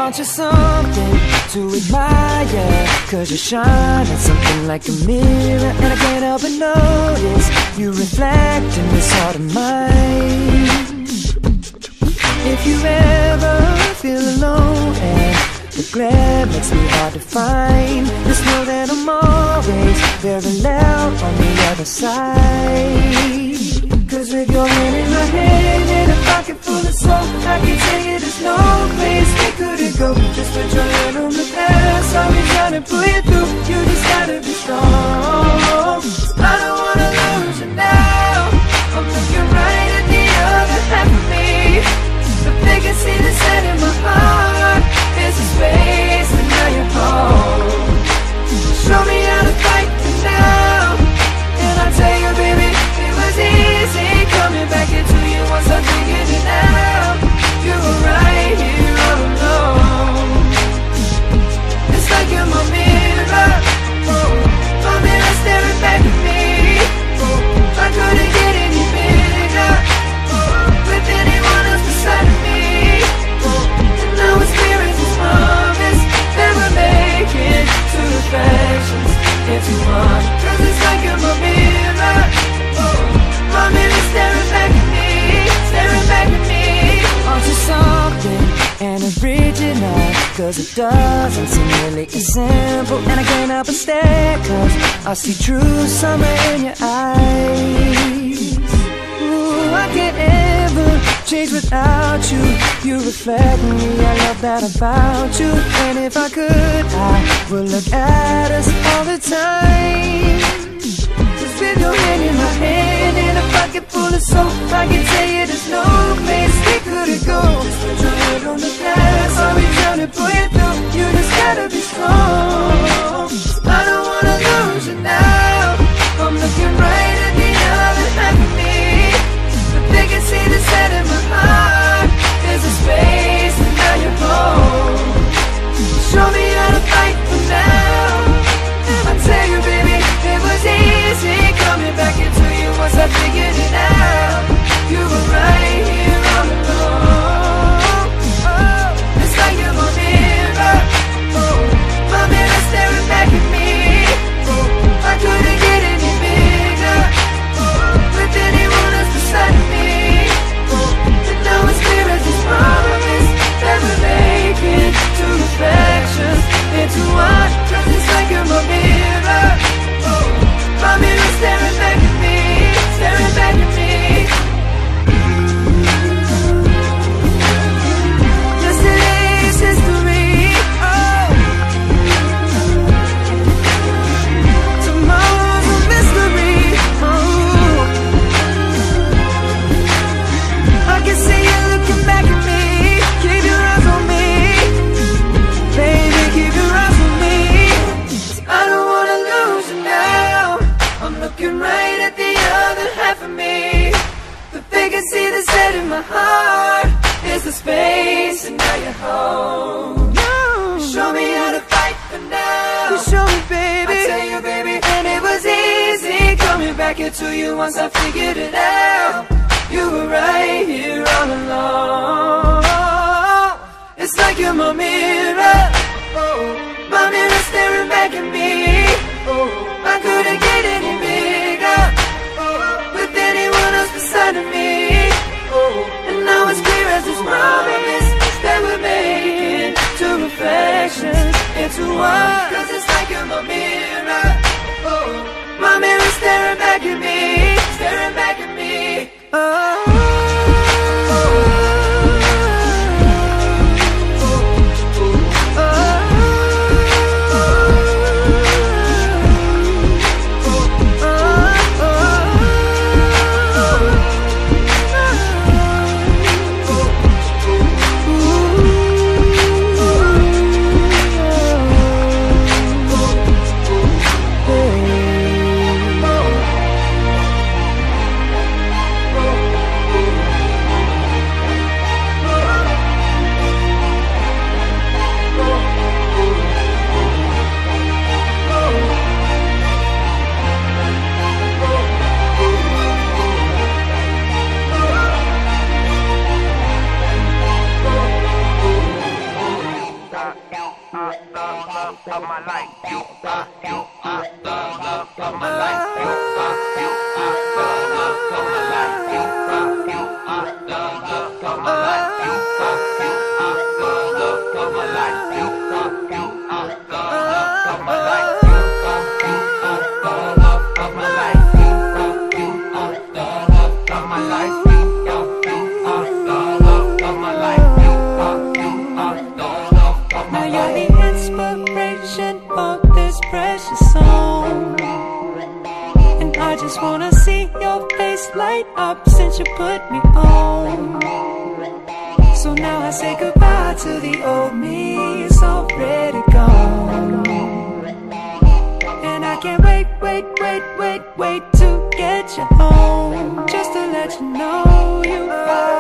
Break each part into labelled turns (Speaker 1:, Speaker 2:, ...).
Speaker 1: Aren't you something to admire? 'Cause you shine at something like a mirror, and I can't help but notice you reflect in this heart of mine. If you ever feel alone and the glare makes me hard to find, just know that I'm always very loud on the other side. 'Cause with your hand in my hand and a pocket full of soul, I can tell you there's no place we couldn't go. Just put your hand on the past, I'll be trying to pull you through. You just gotta be strong. I don't wanna lose you now. I'm looking right at the other half of me. The biggest see the set in my heart is a space, and now you're home. Show me how to fight for now, and I'll tell you, baby, it was easy coming back into you once I figured it out. You were right here all alone. It's like you're my mirror, oh, my mirror staring back at me. Oh, I couldn't get any bigger, oh, with anyone else beside of me. Oh, and now it's clear as this promise that we're making two reflections into one. 'Cause it's like you're my mirror, oh, my mirror staring back at me, staring back at me. Aren't you something and original? 'Cause it doesn't seem really as simple, and I can't help but stare, 'cause I see true summer in your eyes. Ooh, I can't ever change without you. You reflect me, I love that about you. And if I could, I would look at us all the time. Just with your hand in my hand and a pocket full of soap, I can tell you there's no place we couldn't go. Just put your head on the glass, I'll be trying to pull you through. You just gotta be strong. I don't wanna lose you now. I'm looking right at the other half of me. The biggest see the set in my heart is a space, and now you're home. Show me how to fight for now. I tell you, baby, it was easy coming back into you once I figured it out. You were right here all alone. Oh, it's like you're my mirror, oh, my mirror staring back at me. Oh, I couldn't get any bigger, oh, with anyone else beside of me. Oh, and now it's clear as this promise that we're making two reflections into one. 'Cause it's like you're my mirror, oh, my mirror staring back at me, staring back at me. Yesterday's history, oh, tomorrow's a mystery, oh. I can see you looking back at me. Keep your eyes on me, baby, keep your eyes on me. I don't wanna lose you now. I'm looking right at the other half of me. The vacancy that's set in my heart is the space, and now you're home. Show me how to fight for now. You show me, baby. I tell you, baby, and it was easy coming back into you once I figured it out. You were right here all along. It's like you're my mirror, oh, my mirror staring back at me. Oh, I couldn't get any bigger, oh, with anyone else beside of me. Oh, and now it's clear as this promise that we're making two reflections into one. 'Cause it's like you're my mirror, oh, my mirror staring back at me, staring back at me. Oh. I just wanna see your face light up since you put me on. So now I say goodbye to the old me, it's already gone. And I can't wait to get you home, just to let you know you are.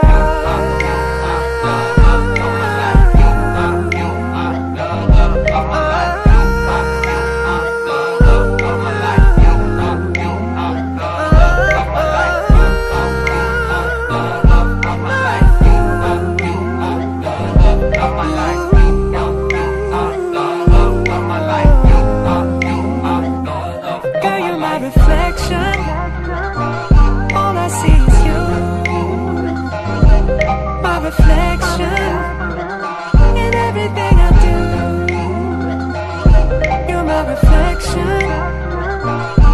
Speaker 1: Reflection, all I see is you. My reflection in everything I do. You're my reflection.